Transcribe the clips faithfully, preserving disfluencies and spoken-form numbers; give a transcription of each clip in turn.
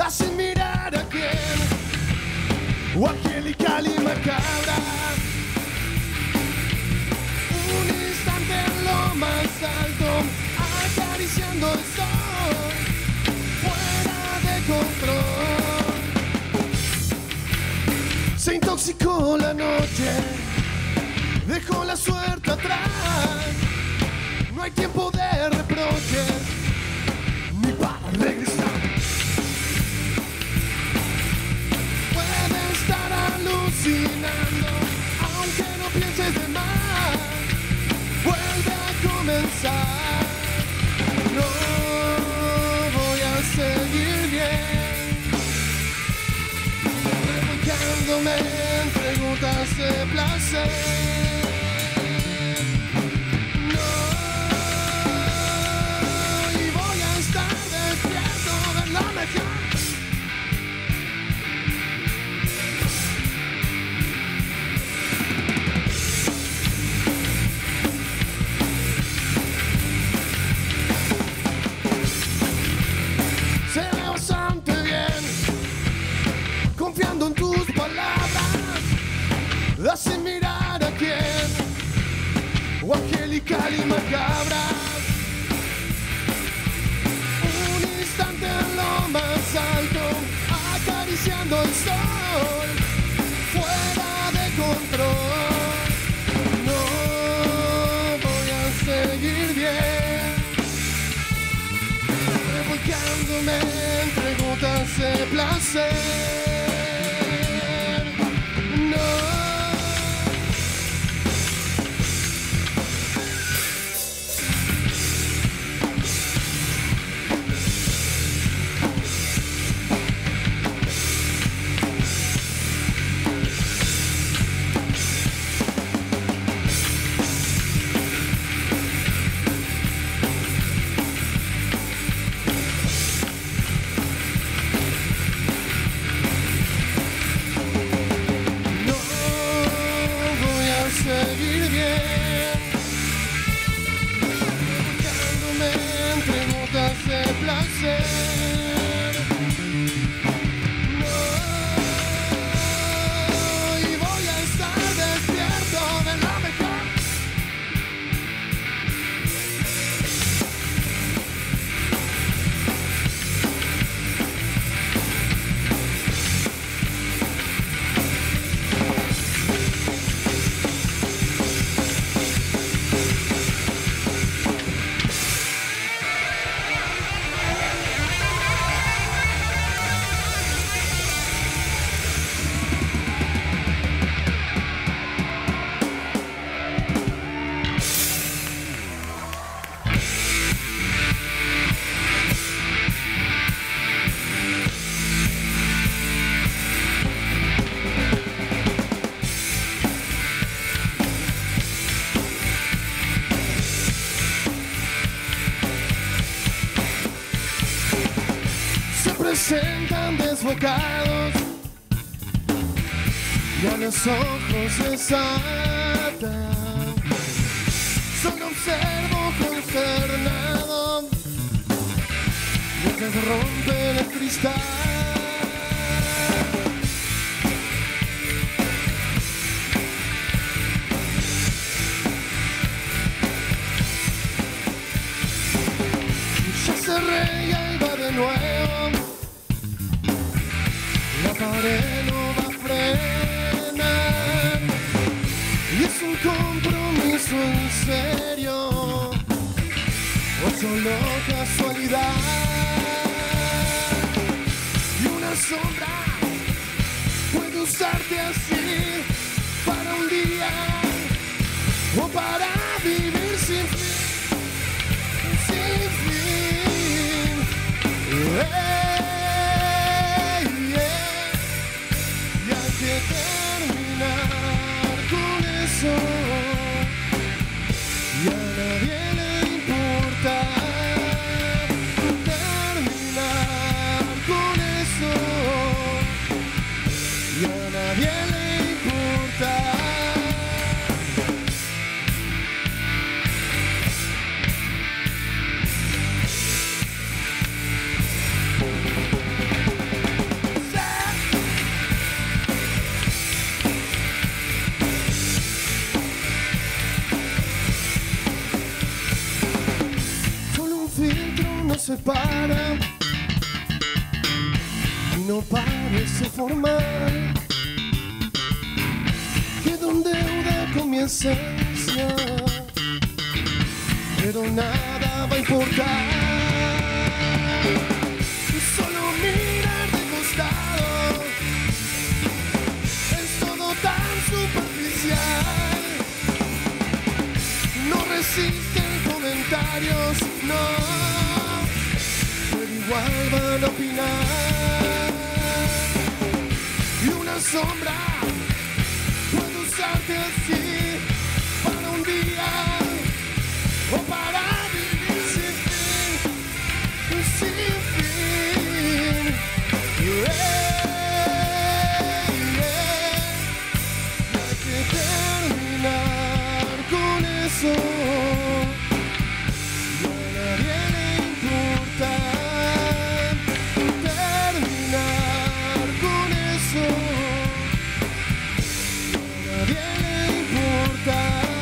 hacen mirar a quién, o angelical y macabra. Un instante en lo más alto, acariciando el sol, fuera de control. Se intoxicó la noche, dejó la suerte atrás. No hay tiempo de reproches, ni para regresar. Puede estar alucinando, aunque no pienses de más. Vuelve a comenzar. No voy a seguir bien, revolcándome entre gotas de placer. Se ve bastante bien, confiando en tus palabras, hacen mirar a quién, o angelical y macabra. Un instante en lo más alto, acariciando el sol, fuera de control. No voy a seguir bien, revolcándome entre gotas de placer. Seguir bien, revolcándome entre gotas de placer. No, y voy a estar despierto de lo mejor. Presentan desbocados y a los ojos desatan. Solo observo consternado mientras rompen el cristal. Ya se reía y va de nuevo. La pared no va a frenar y es un compromiso en serio o solo casualidad. Y una sombra puede usarte así para un día o para vivir sin fin, sin fin. Hey. Que terminar con eso y a nadie le importa terminar con eso y a nadie le importa. para y no parece formal, que donde deuda comienza a iniciar, pero nada va a importar. Solo mirar de costado es todo tan superficial. No resisten comentarios, no, pero igual van a opinar. Y una sombra puede usarte así para un día o para vivir sin fin, sin fin. Yeah, yeah. Hay que terminar con eso. Y a nadie le importa terminar con eso. Y a nadie le importa.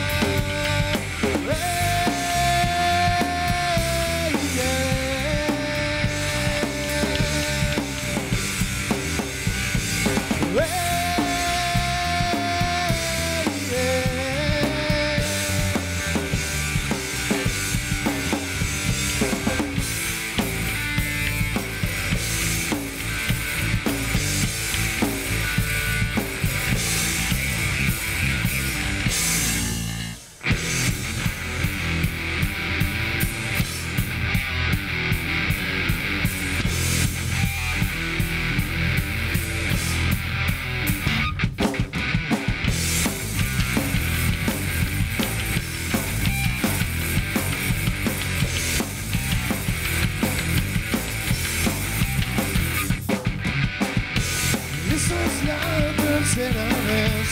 Esa es la tercera vez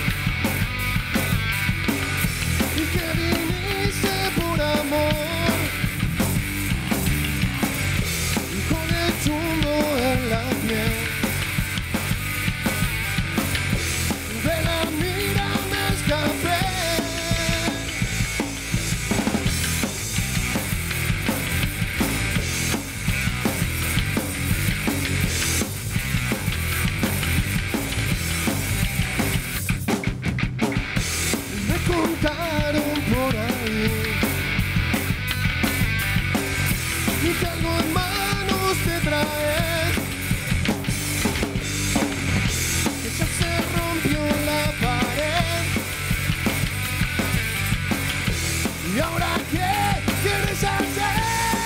y que viniste por amor y con el chumbo en la piel. De la mira me escapé. Contaron por ahí y que algo en manos te traes, que ya se rompió la pared. Y ahora qué quieres hacer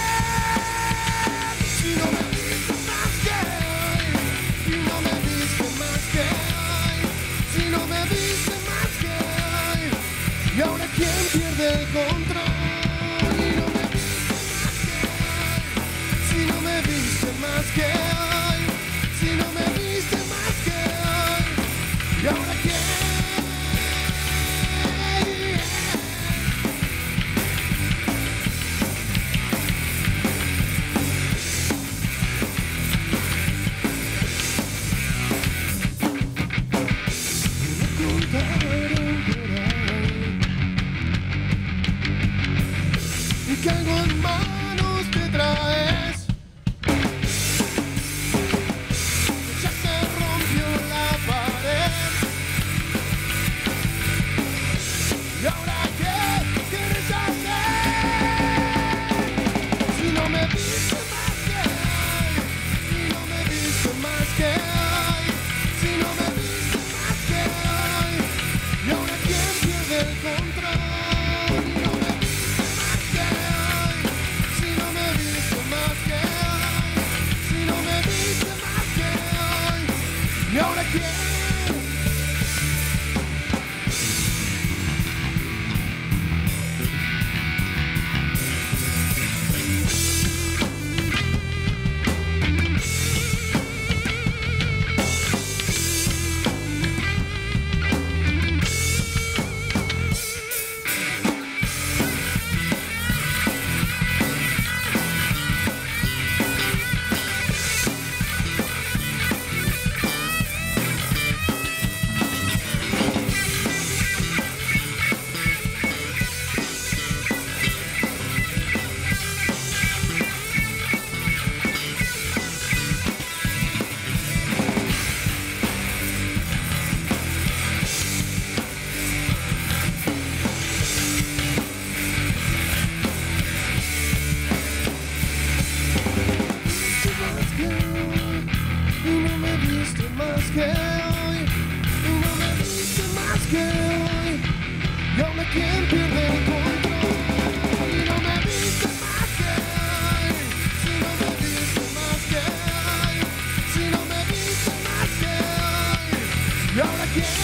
si no me viste más que hoy, si no me viste más que hoy, si no me viste más que hoy. Y ahora quién pierde el control. Y no me viste más que hoy, si no me viste más que hoy, si no me viste más que hoy. Y ahora quién. Que algo en manos te traes, que ya se rompió la pared. Y ahora quién